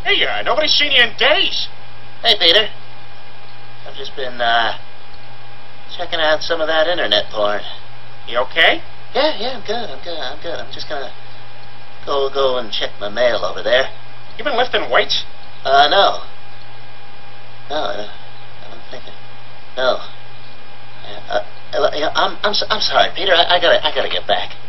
Hey, nobody's seen you in days. Hey, Peter. I've just been, checking out some of that internet porn. You okay? Yeah, I'm good. I'm just gonna go and check my mail over there. You been lifting weights? No. No, I don't think it. No. I'm sorry, Peter. I gotta get back.